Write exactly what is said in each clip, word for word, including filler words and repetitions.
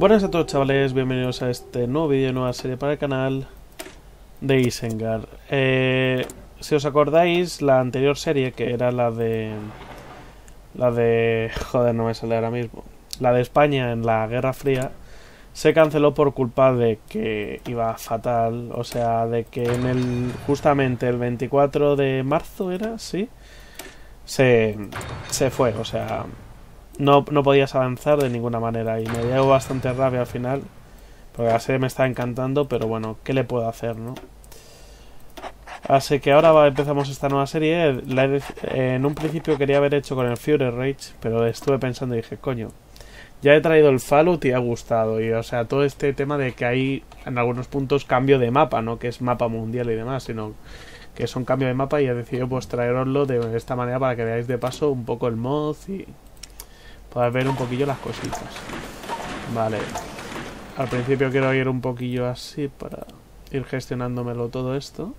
Buenas a todos, chavales, bienvenidos a este nuevo vídeo, nueva serie para el canal de Isengard. Eh, si os acordáis, la anterior serie, que era la de... La de... Joder, no me sale ahora mismo. La de España en la Guerra Fría, se canceló por culpa de que iba fatal. O sea, de que en el... Justamente el veinticuatro de marzo era, ¿sí? Se, se fue, o sea... No, no podías avanzar de ninguna manera y me dio bastante rabia al final, porque la serie me está encantando, pero bueno, ¿qué le puedo hacer, no? Así que ahora va, empezamos esta nueva serie. La he, en un principio quería haber hecho con el Fury Rage, pero estuve pensando y dije, coño, ya he traído el Fallout y ha gustado, y o sea, todo este tema de que hay en algunos puntos cambio de mapa, no que es mapa mundial y demás, sino que es un cambio de mapa, y he decidido pues traeroslo de esta manera para que veáis de paso un poco el mod y para ver un poquillo las cositas. Vale. Al principio quiero ir un poquillo así para ir gestionándomelo todo esto.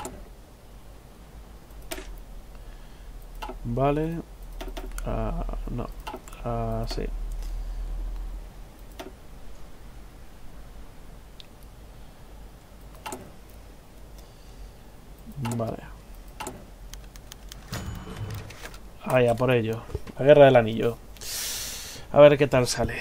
Vale. Uh, no. Así. Vale. Vaya, por ello. La guerra del anillo. A ver qué tal sale.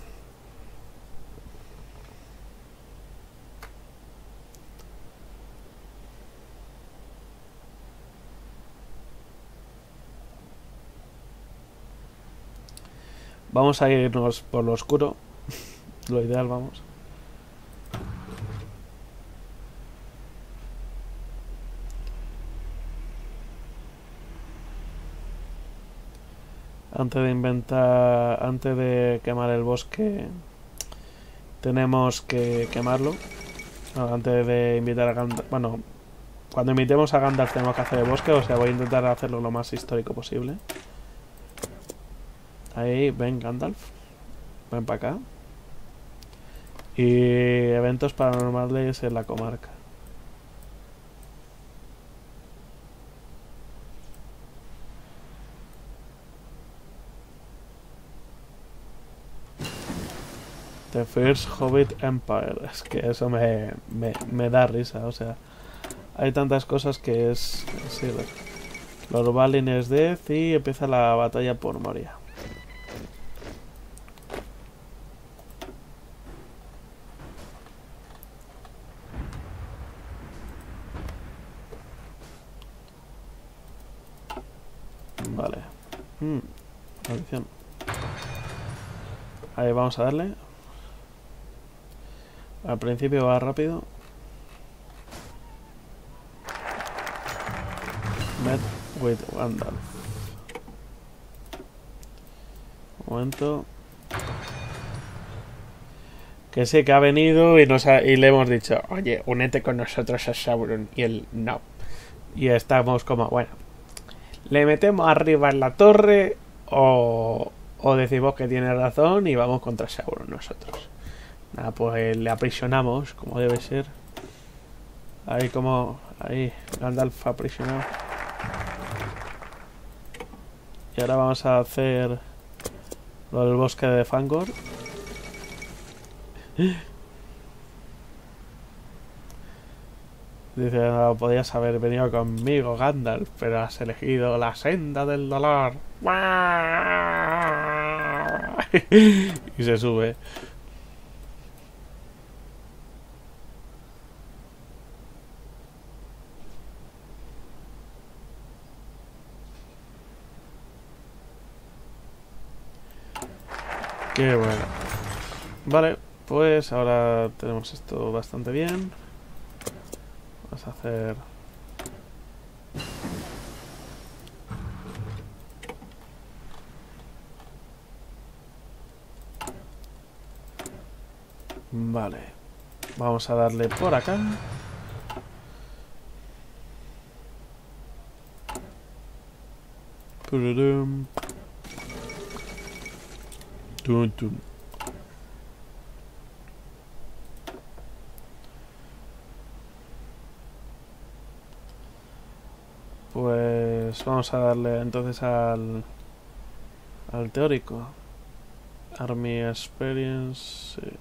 Vamos a irnos por lo oscuro. Lo ideal, vamos. Antes de inventar... Antes de quemar el bosque, tenemos que quemarlo. No, antes de invitar a Gandalf... Bueno, cuando invitemos a Gandalf tenemos que hacer el bosque. O sea, voy a intentar hacerlo lo más histórico posible. Ahí, ven Gandalf. Ven para acá. Y eventos paranormales en la comarca. The First Hobbit Empire. Es que eso me, me, me da risa. O sea, hay tantas cosas que es... Sí, los Balin es Death y empieza la batalla por Moria. Vale. Hmm. Maldición. Ahí vamos a darle. Al principio va rápido. Met with Gandalf. Un momento. Que sí, que ha venido y, nos ha, y le hemos dicho, oye, únete con nosotros a Sauron. Y él, no. Y estamos como, bueno, ¿le metemos arriba en la torre o, o decimos que tiene razón y vamos contra Sauron nosotros? Nada, pues le aprisionamos, como debe ser. Ahí como... Ahí, Gandalf aprisionado. Y ahora vamos a hacer lo del bosque de Fangor. Dice, no, podías haber venido conmigo, Gandalf, pero has elegido la senda del dolor. Y se sube. Qué bueno. Vale, pues ahora tenemos esto bastante bien. Vamos a hacer... Vale. Vamos a darle por acá. Pururum. Tun, tun. Pues vamos a darle entonces al al teórico. Army Experience. Sí.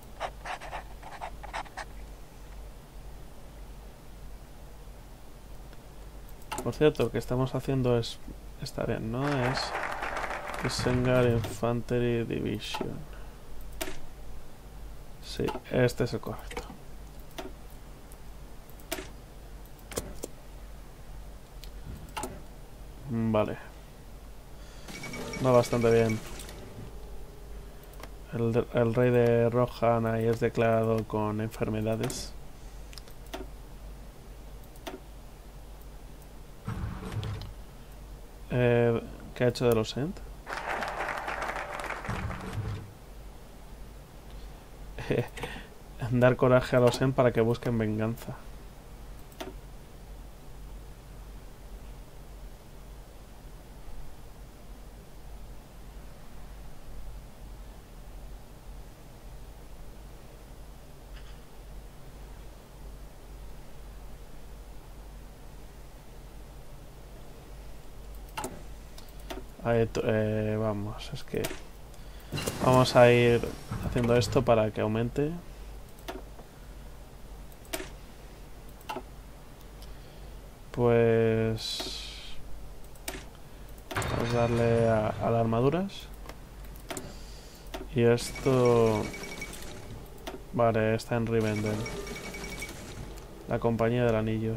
Por cierto, lo que estamos haciendo es... Está bien, ¿no? Es... Isengard Infantry Division. Sí, este es el correcto. Vale. Va bastante bien. El, el rey de Rohan ahí es declarado con enfermedades. Eh, ¿Qué ha hecho de los Ent? Dar coraje a los Ent para que busquen venganza. Ahí, eh, vamos, es que vamos a ir haciendo esto para que aumente. Pues vamos a darle a, a las armaduras. Y esto... Vale, está en Rivendell. La compañía del anillo.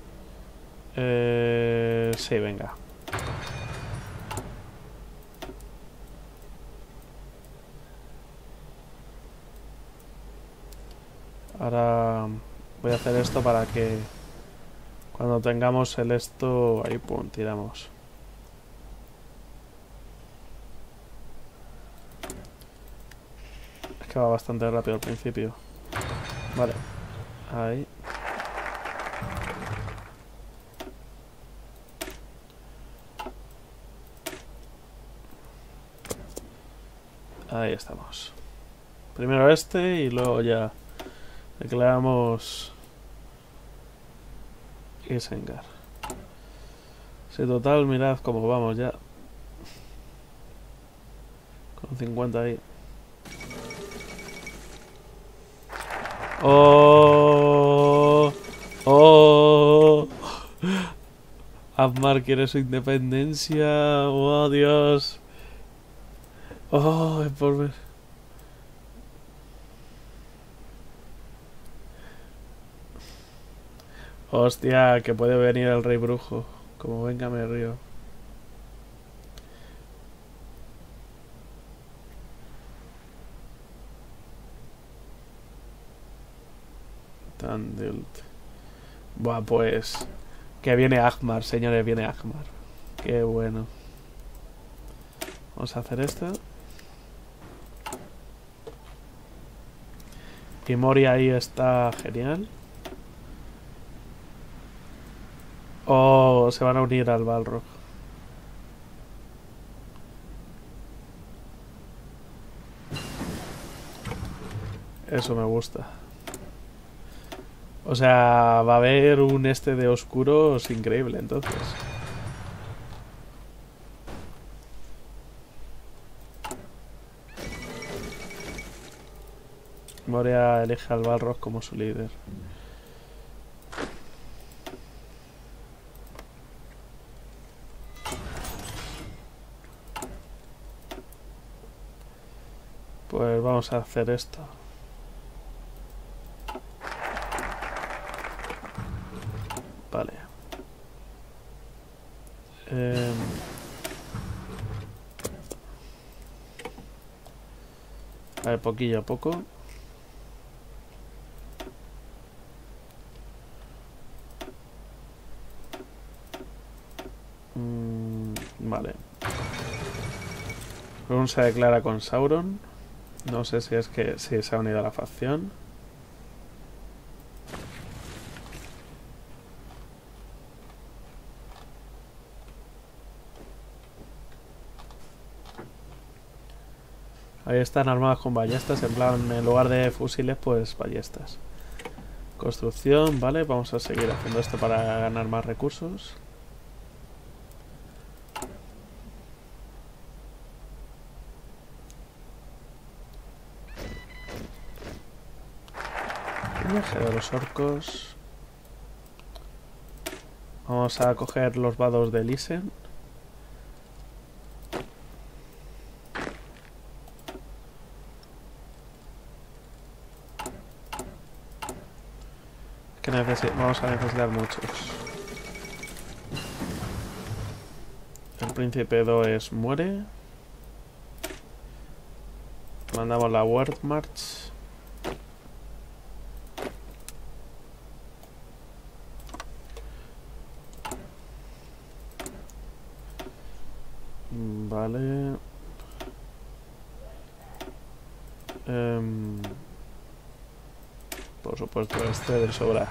Eh, sí, venga. Ahora voy a hacer esto para que cuando tengamos el esto... Ahí, pum, tiramos. Es que va bastante rápido al principio. Vale. Ahí. Ahí estamos. Primero este y luego ya declaramos Isengard. Sí, total, mirad cómo vamos ya. Con cincuenta ahí. ¡Oh! ¡Oh! Angmar quiere su independencia. ¡Oh, Dios! ¡Oh, es por ver! Hostia, que puede venir el rey brujo. Como venga me río. Tandult. Buah, pues... Que viene Angmar, señores, viene Angmar. Qué bueno. Vamos a hacer esto. Y Moria ahí está genial. Oh, se van a unir al Balrog. Eso me gusta. O sea, va a haber un este de oscuros increíble, entonces. Moria elige al Balrog como su líder. Pues vamos a hacer esto. Vale. Eh... A ver, poquillo a poco. Mm, vale. Ron se declara con Sauron. No sé si es que sí, se ha unido a la facción. Ahí están armadas con ballestas. En plan, en lugar de fusiles, pues ballestas. Construcción, vale. Vamos a seguir haciendo esto para ganar más recursos. Viaje de los orcos. Vamos a coger los vados de Isen. Que vamos a necesitar muchos. El príncipe Does muere. Mandamos la Word March. Vale. Um, por supuesto, este de sobra.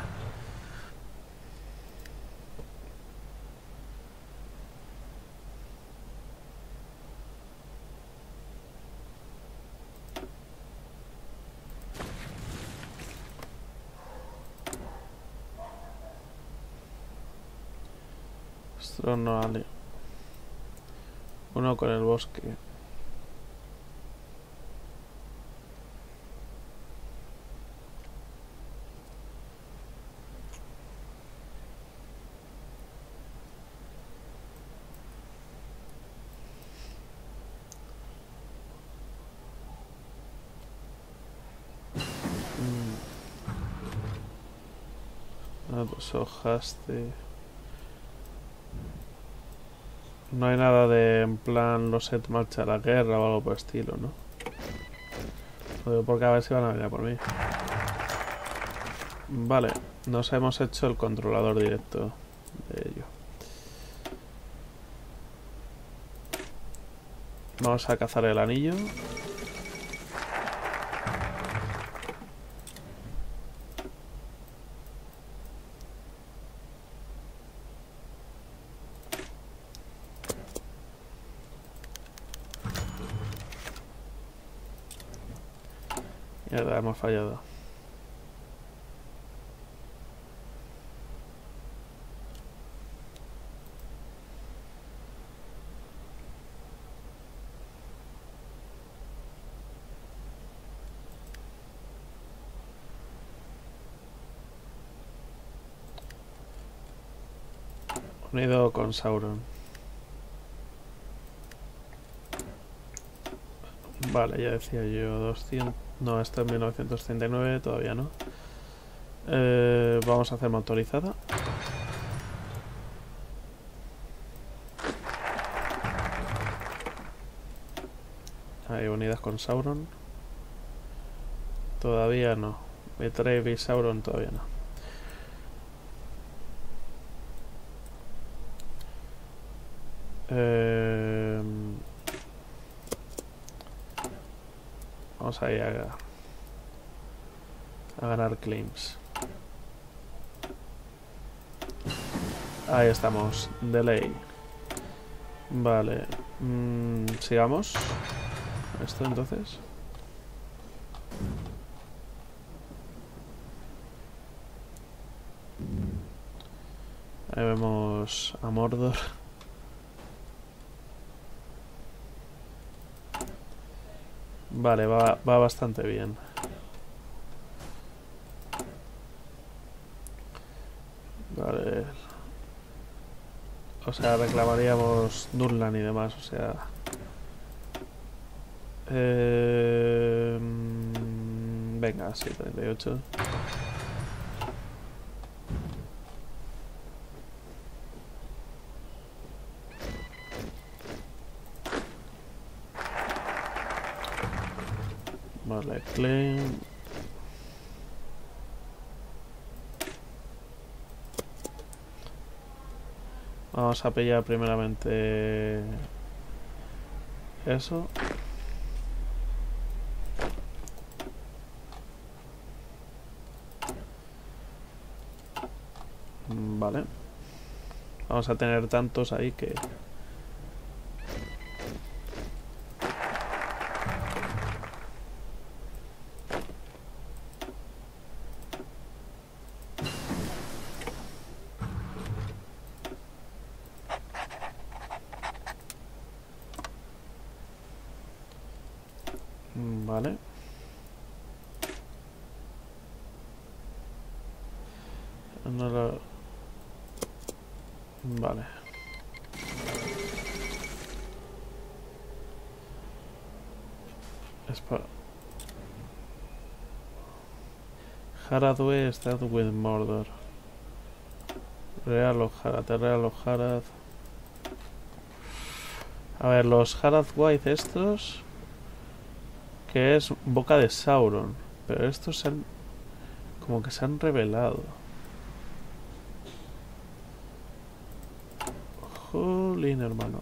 Esto no vale. Uno con el bosque. Ah, pues hojas de... No hay nada de en plan los set marcha a la guerra o algo por el estilo, ¿no? Lo digo porque a ver si van a venir por mí. Vale, nos hemos hecho el controlador directo de ello. Vamos a cazar el anillo. Mierda, hemos fallado. Unido con Sauron. Vale, ya decía yo doscientos... No, esto es mil novecientos treinta y nueve, todavía no. Eh, vamos a hacer motorizada. Ahí, unidas con Sauron. Todavía no. Betrayal y Sauron todavía no. Eh, vamos a ir a, a ganar claims. Ahí estamos. Delay. Vale. Mm, sigamos. Esto entonces. Ahí vemos a Mordor. Vale, va, va bastante bien. Vale. O sea, reclamaríamos Dunlan y demás, o sea... Eh, venga, sí, treinta y ocho. Vale, claim. Vamos a pillar primeramente eso. Vale. Vamos a tener tantos ahí que... Vale. No lo... Vale. Espera. Haradwe está with Mordor. Real o Harad, Real o Harad. A ver, los Harad White estos... Que es boca de Sauron. Pero estos se han... Como que se han revelado. Jolín, hermano.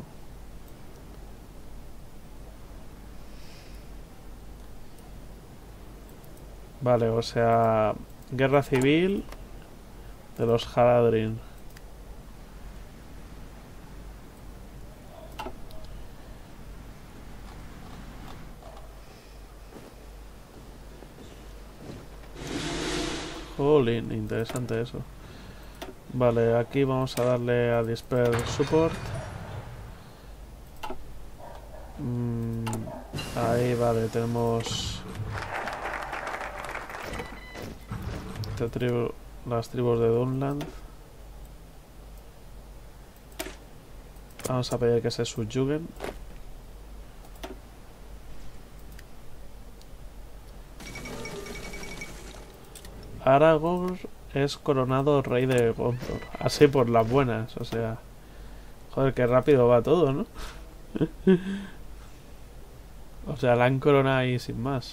Vale, o sea... Guerra civil de los Haradrim. Jolín, interesante eso. Vale, aquí vamos a darle a Disper Support. Mm, ahí, vale, tenemos... Tribu, las tribus de Dunland. Vamos a pedir que se subyuguen. Aragorn es coronado rey de Gondor. Así por las buenas, o sea... Joder, qué rápido va todo, ¿no? O sea, la han coronado ahí sin más.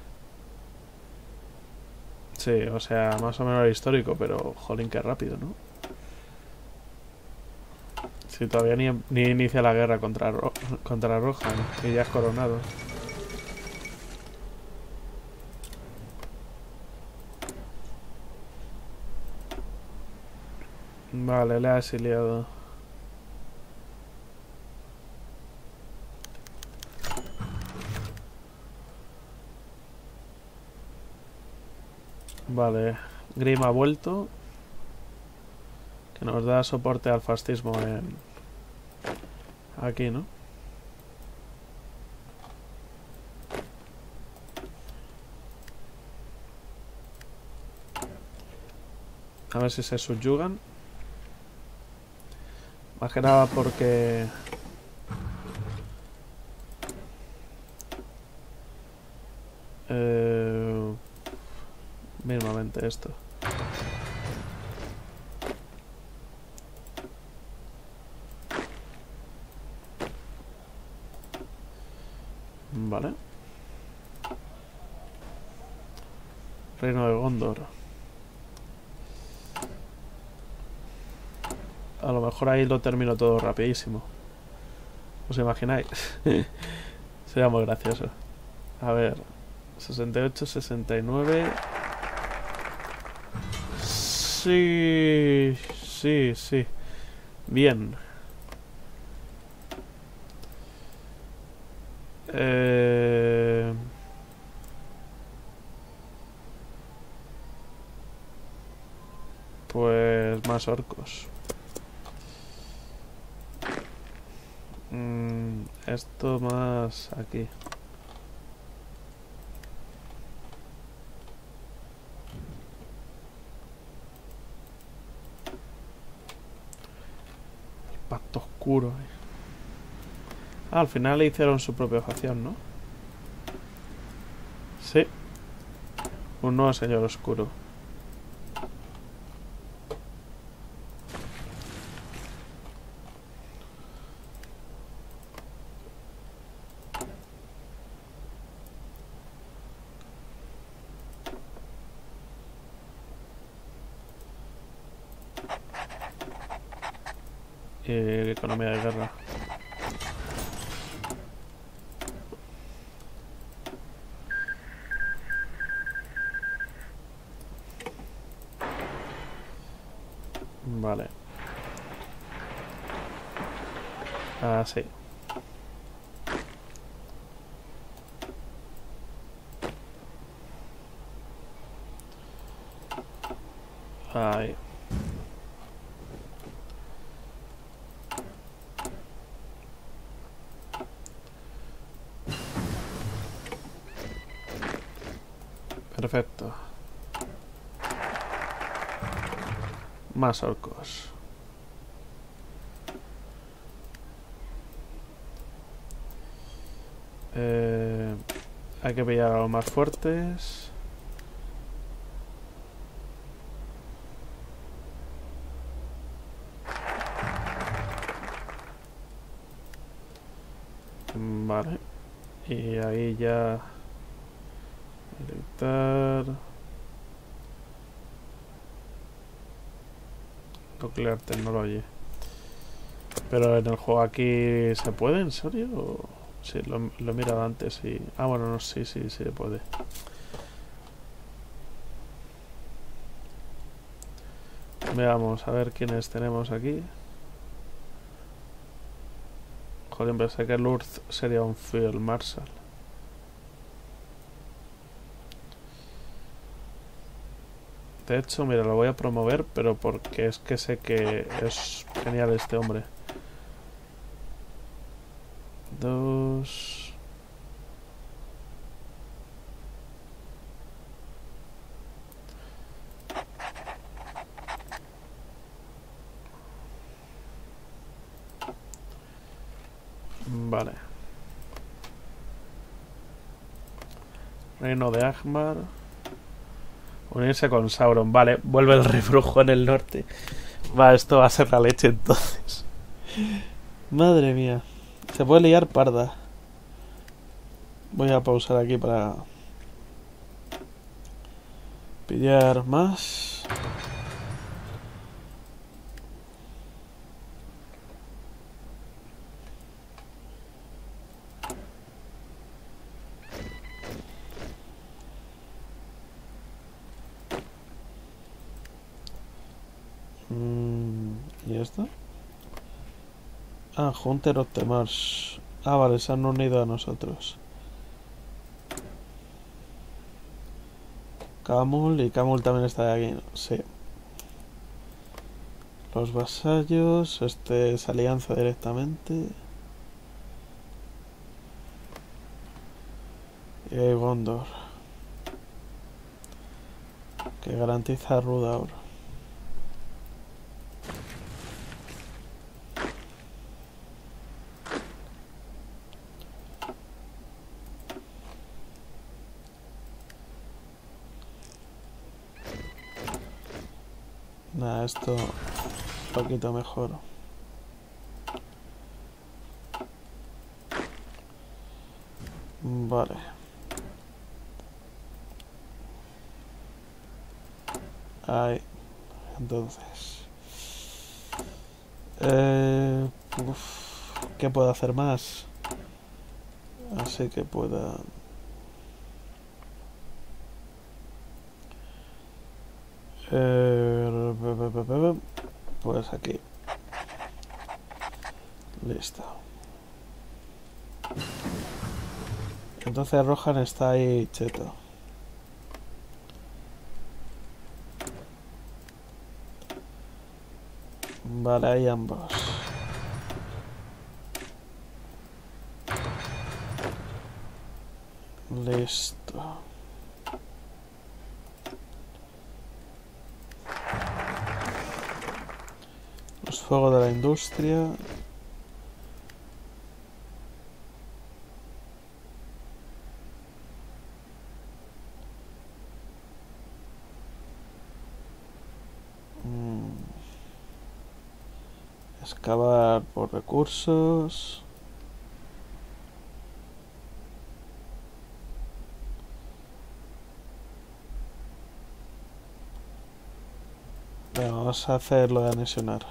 Sí, o sea, más o menos histórico, pero jolín, qué rápido, ¿no? Si todavía ni, ni inicia la guerra contra, Ro contra Rohan, ¿no? Y ya es coronado. Vale, le ha exiliado. Vale, Grim ha vuelto. Que nos da soporte al fascismo en... Aquí, ¿no? A ver si se subyugan. Más que nada porque... Eh... Mismamente esto. Vale. Reino de Gondor. A lo mejor ahí lo termino todo rapidísimo. ¿Os imagináis? Sería muy gracioso. A ver. sesenta y ocho, sesenta y nueve... Sí, sí, sí. Bien. Eh... Pues más orcos. Mm, esto más aquí. Pacto oscuro. Ah, al final le hicieron su propia facción, ¿no? Sí. Un nuevo señor oscuro. Eh, economía de guerra. Vale. Ah, sí. Ahí. Perfecto. Más orcos. Eh, hay que pillar a los más fuertes. Vale. Y ahí ya... Detectar... Nuclear Technology. Pero en el juego aquí... ¿Se puede? ¿En serio? ¿O... Sí, lo, lo he mirado antes y... Ah, bueno, no, sí, sí, sí se puede. Veamos, a ver quiénes tenemos aquí. Joder, pensé que Lurth sería un Field Marshal. De hecho, mira, lo voy a promover, pero porque es que sé que es genial este hombre. Dos... Vale. Reino de Agmar. Unirse con Sauron. Vale, vuelve el reflujo en el norte. Va, esto va a ser la leche entonces. Madre mía. Se puede liar parda. Voy a pausar aquí para pillar más. Mm, ¿Y esto? Ah, Hunter of the Marsh. Ah, vale, se han unido a nosotros. Camul, y Camul también está aquí, ¿no? Sí. Los vasallos, este es alianza directamente. Y hay Gondor, que garantiza Rudaur. Nada, esto un poquito mejor. Vale. Ahí. Entonces. Eh, uf, ¿qué puedo hacer más? Así que pueda... Eh, pues aquí. Listo. Entonces Rohan está ahí cheto. Vale, ahí ambos. Listo. Los fuegos de la industria. Mm. Excavar por recursos. Bueno, vamos a hacer lo de anexionar.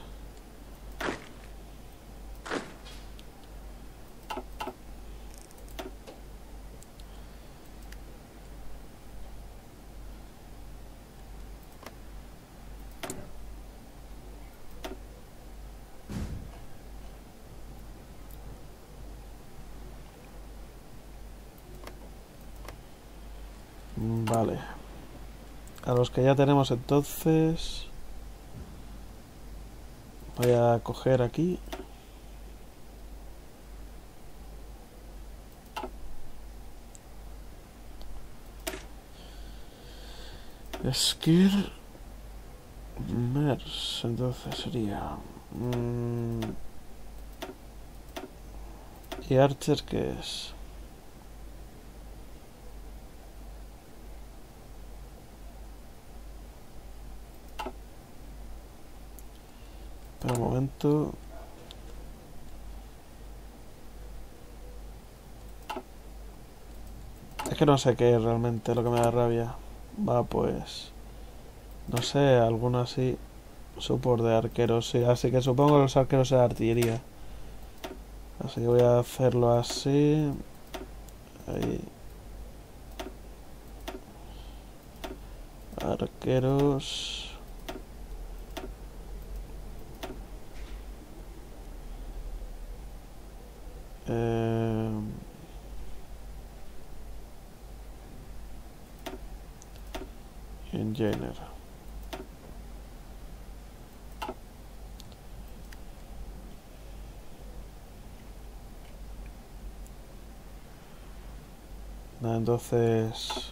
Vale. A los que ya tenemos entonces... Voy a coger aquí. Skill. Mers, entonces sería... Mmm, ¿y Archer qué es? Espera un momento. Es que no sé qué es realmente lo que me da rabia. Va, pues... No sé, alguno así. Support de arqueros, sí. Así que supongo que los arqueros de artillería. Así que voy a hacerlo así. Ahí. Arqueros. Eh... Engineer. Nada, entonces...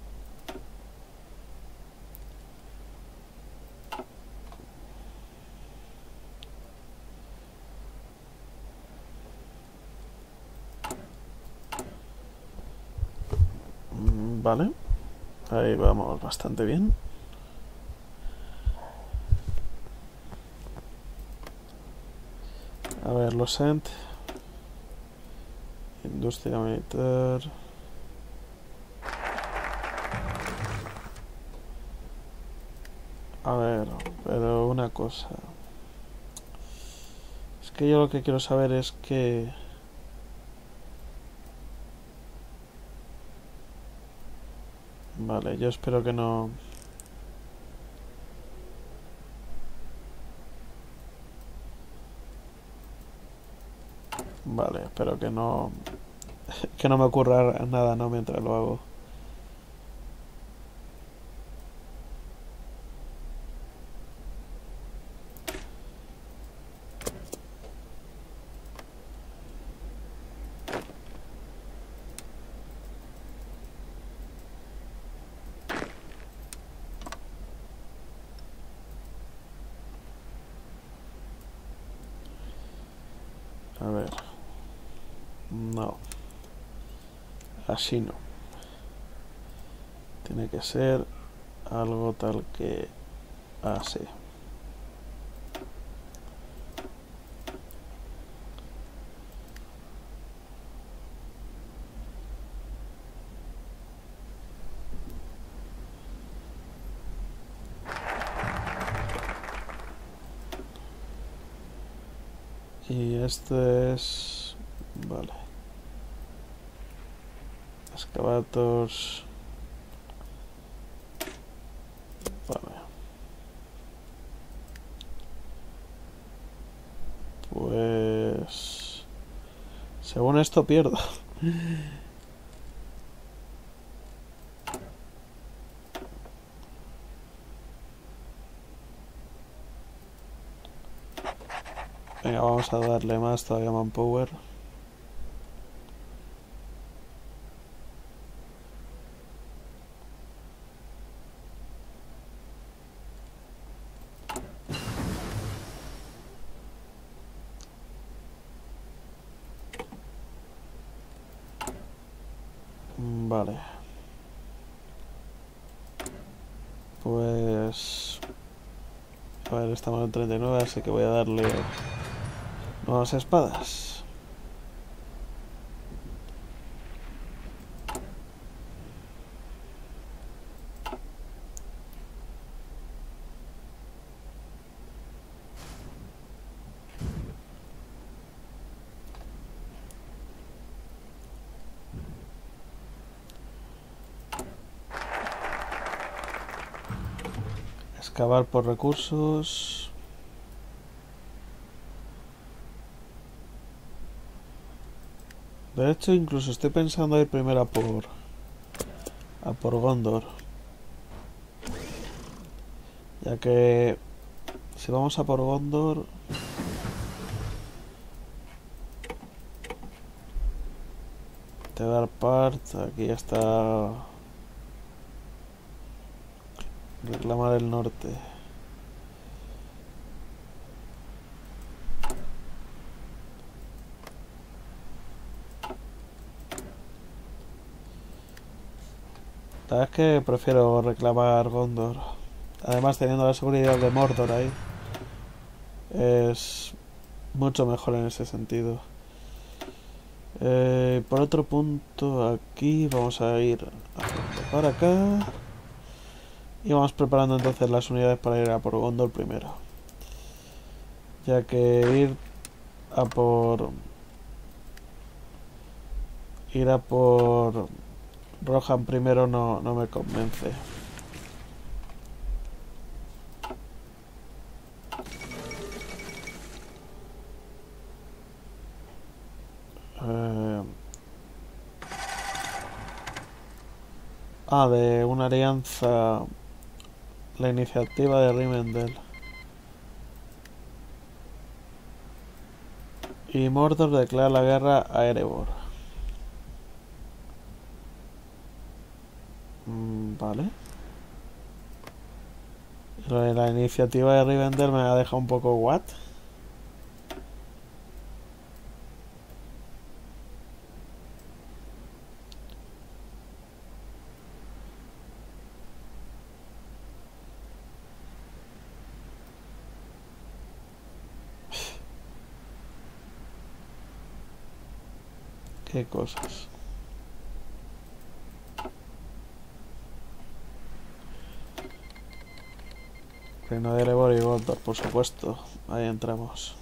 Vale. Ahí vamos bastante bien. A ver, los Ent. Industria militar. A ver, pero una cosa. Es que yo lo que quiero saber es que... Vale, yo espero que no... Vale, espero que no... Que no me ocurra nada, ¿no? Mientras lo hago. A ver. No. Así no. Tiene que ser algo tal que... Así. Y este es... Vale. Excavators... Vale. Pues... Según esto pierdo. Venga, vamos a darle más todavía manpower. Vale. Pues... A ver, estamos en treinta y nueve, así que voy a darle nuevas espadas. Excavar por recursos. De hecho, incluso estoy pensando ir primero a por... A por Gondor. Ya que... Si vamos a por Gondor... Tedar Part, aquí está... Reclamar el norte. La verdad es que prefiero reclamar Gondor. Además, teniendo la seguridad de Mordor ahí, es mucho mejor en ese sentido. Eh, por otro punto, aquí vamos a ir para acá. Y vamos preparando entonces las unidades para ir a por Gondor primero. Ya que ir a por... Ir a por Rohan primero no, no me convence. Eh... Ah, de una alianza... La iniciativa de Rivendell. Y Mordor declara la guerra a Erebor. Mm, vale. Lo de la iniciativa de Rivendell me ha dejado un poco what. Qué cosas. Reino de Erebor y Gondor, por supuesto. Ahí entramos.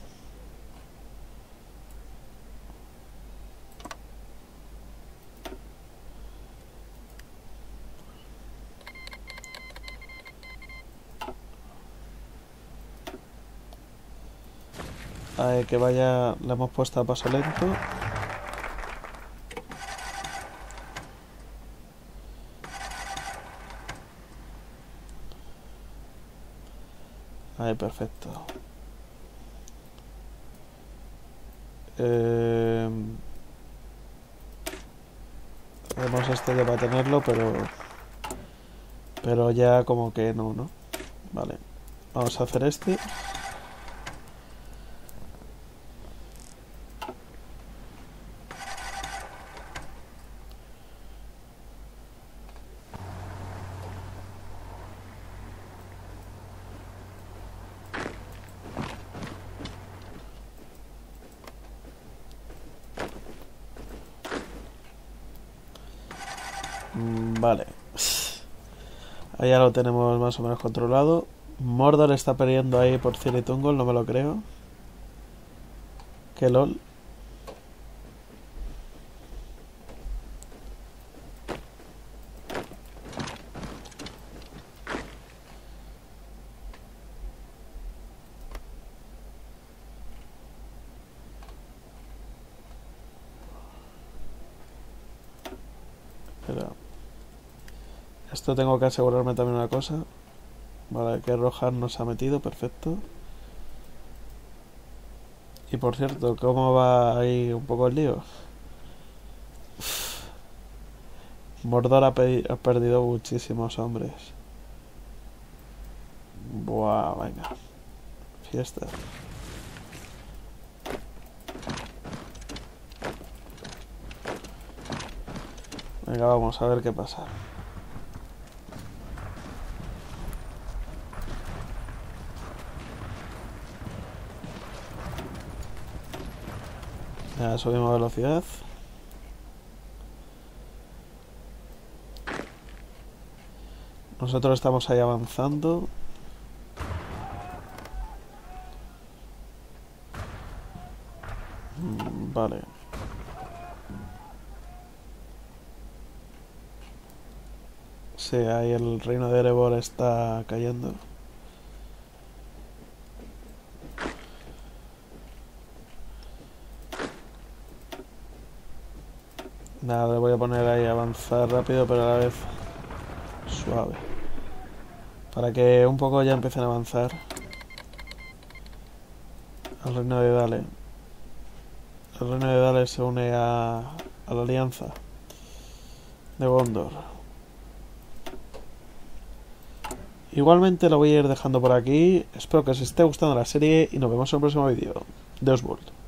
Ahí que vaya, le hemos puesto a paso lento. Ahí, perfecto. Eh, Hacemos este que va a tenerlo, pero... Pero ya como que no, ¿no? Vale. Vamos a hacer este. Vale. Ahí ya lo tenemos más o menos controlado. Mordor está perdiendo ahí por Ciritungol, no me lo creo. Que lol. Pero... Esto tengo que asegurarme también una cosa. Vale, que Rohan nos ha metido, perfecto. Y por cierto, ¿cómo va ahí un poco el lío? Mordor ha, ha perdido muchísimos hombres. Buah, venga. Fiesta. Venga, vamos a ver qué pasa. Ya subimos velocidad. Nosotros estamos ahí avanzando. Mm, vale. Sí, ahí el reino de Erebor está cayendo. Nada, le voy a poner ahí a avanzar rápido, pero a la vez suave. Para que un poco ya empiecen a avanzar al reino de Dale. El reino de Dale se une a, a la alianza de Gondor. Igualmente lo voy a ir dejando por aquí. Espero que os esté gustando la serie y nos vemos en el próximo vídeo. Deus Vult.